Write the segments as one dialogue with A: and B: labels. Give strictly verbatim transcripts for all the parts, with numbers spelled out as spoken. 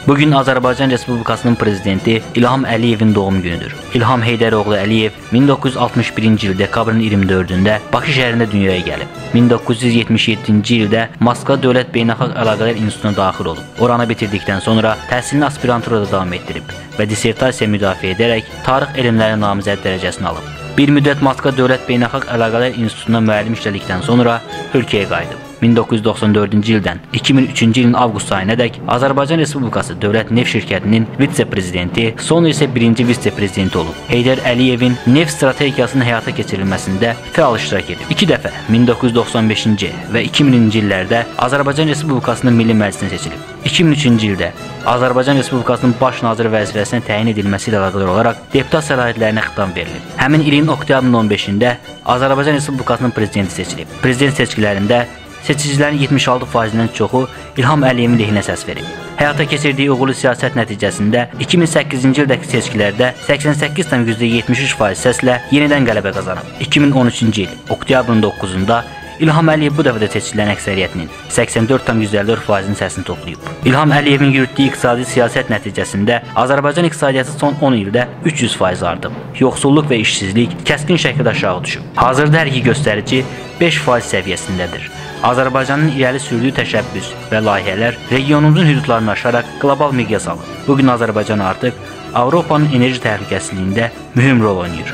A: Bugün Azərbaycan Respublikasının prezidenti İlham Əliyevin doğum günüdür. İlham Heydəroğlu Əliyev min doqquz yüz altmış birinci il dekabrın iyirmi dördündə Bakı şəhərində dünyaya gəlib. min doqquz yüz yetmiş yeddinci ildə Moskva Dövlət Beynəlxalq Əlaqələr İnstitutuna daxil olub. Oranı bitirdikdən sonra təhsilini aspiranturada davam etdirib və dissertasiya müdafiə edərək tarix elmləri namizəd dərəcəsini alıb. Bir müddət Moskva Dövlət Beynəlxalq Əlaqələr İnstitutuna müəllim işlədikdən sonra ölkəyə qayıdıb. min doqquz yüz doxsan dördüncü ildən iki min üçüncü ilin avqust ayınadək Azərbaycan Respublikası Dövlət Neft Şirkətinin vitse-prezidenti, sonra isə birinci vitse-prezidenti olub. Heydər Əliyevin neft strategiyasının həyata keçirilməsində fəal iştirak edib. İki dəfə min doqquz yüz doxsan beşinci və iki minci illərdə Azərbaycan Respublikasının Milli Məclisinə seçilib. iki min üçüncü ildə Azərbaycan Respublikasının baş naziri vəzifəsinə təyin edilməsi ilə əlaqədar olaraq deputat səlahiyyətlərinə xitam verilib. Həmin ilin oktyabrın on beşində Azərbaycan Respublikasının prezidenti seçilib. Prezident seçkilərində seçicilərin yetmiş altı faizindən çoxu İlham Əliyevin lehinə səs verib. Həyata keçirdiyi uğurlu siyasət nəticəsində iki min səkkizinci ildəki seçkilərdə səksən səkkiz tam yetmiş üç faiz səslə yenidən qələbə qazanıb. iki min on üçüncü il oktyabrın doqquzunda İlham Əliyev bu dəfə də seçilən əksəriyyətinin səksən dörd tam əlli dörd faizinin səsini toplayıb. İlham Əliyevin yürütdüyü iqtisadi siyasət nəticəsində Azərbaycan iqtisadiyyatı son on ildə üç yüz faiz artıb. Yoxsulluq və işsizlik kəskin şəkildə aşağı düşüb. Hazırda hər iki göstərici beş faiz səviyyəsindədir. Azərbaycanın irəli sürdüyü təşəbbüs və layihələr regionumuzun hüdudlarını aşaraq qlobal miqyas alır. Bugün Azərbaycan artıq Avropanın enerji təhlükəsizliyində mühüm rol oynayır.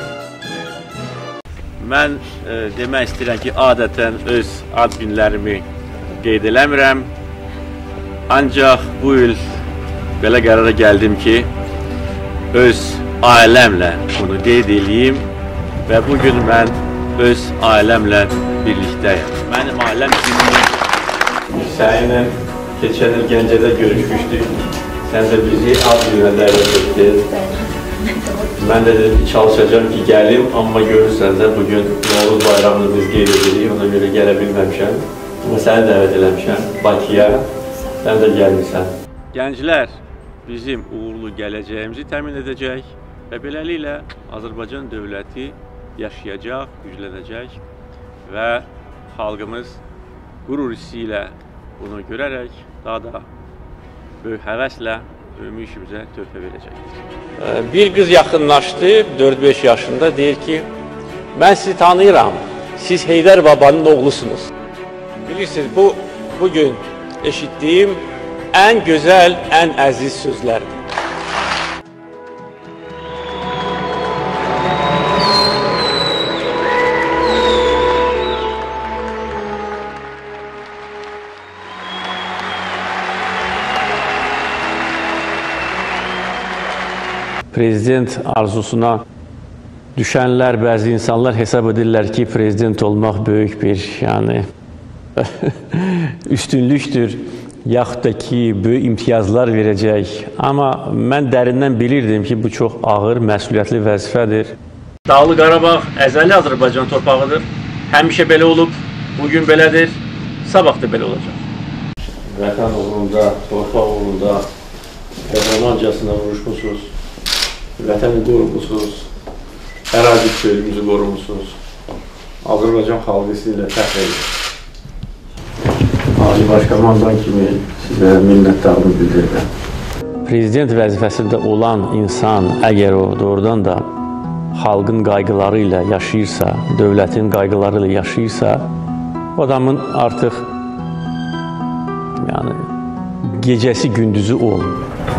B: Mən e, demək istəyirəm ki, adətən öz ad günlərimi qeyd eləmirəm. Ancaq bu il belə qərara gəldim ki, öz ailəmlə bunu qeyd eləyim və bugün mən öz ailəmlə birlikdəyim. Mənim ailəm səninlə keçən il Gəncədə görüşmüşdük. Sən də bizi ad günə dəvət etdin. Mən də dedim ki, çalışacağım ki, gəlim, amma görürsən də bugün Novruz bayramını biz qeyd edirik, ona görə gələ bilməmişəm. Amma səni dəvət eləmişəm Bakıya, sən də gəlmirsən. Gənclər bizim uğurlu gələcəyimizi təmin edəcək və beləliklə Azərbaycan dövləti yaşayacaq, güclənəcək və xalqımız qürur hissi ilə bunu görərək daha da böyük həvəslə ümumi işimizə töhfə verəcəkdir. Bir qız yaxınlaşdı, dörd beş yaşında, deyir ki, mən sizi tanıyıram, siz Heydər babanın oğlusunuz. Bilirsiniz, bu bugün eşitdiyim ən gözəl, ən əziz sözlərdir.
C: Prezident arzusuna düşənlər, bəzi insanlar hesab edirlər ki, prezident olmaq böyük bir yəni, üstünlükdür, yaxud da ki, böyük imtiyazlar verəcək. Amma mən dərindən bilirdim ki, bu çox ağır, məsuliyyətli vəzifədir.
B: Dağlı Qarabağ əzəli Azərbaycan torpağıdır. Həmişə belə olub, bugün belədir, sabah da belə olacaq. Vətən uğrunda, torpaq uğrunda qəhrəmancasına vuruşmusunuz. Vətəni qorumuşsunuz, ərazi bütövlüyümüzü qorumuşsunuz. Azərbaycan xalqı sizinlə fəxr edir. Ali Başkomandan kimi sizə minnətdarlıq bildirirəm.
C: Prezident vəzifəsində olan insan, əgər o doğrudan da xalqın qayğıları ilə yaşayırsa, dövlətin qayğıları ilə yaşayırsa, o adamın artıq yəni, gecəsi gündüzü olmur.